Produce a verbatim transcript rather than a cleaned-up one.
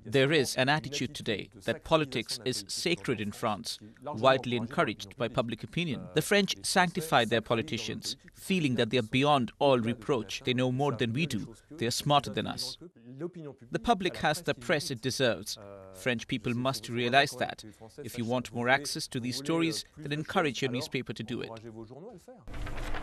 There is an attitude today that politics is sacred in France, widely encouraged by public opinion. The French sanctify their politicians, feeling that they are beyond all reproach. They know more than we do. They are smarter than us. The public has the press it deserves. French people must realize that. If you want more access to these stories, then encourage your newspaper to do it.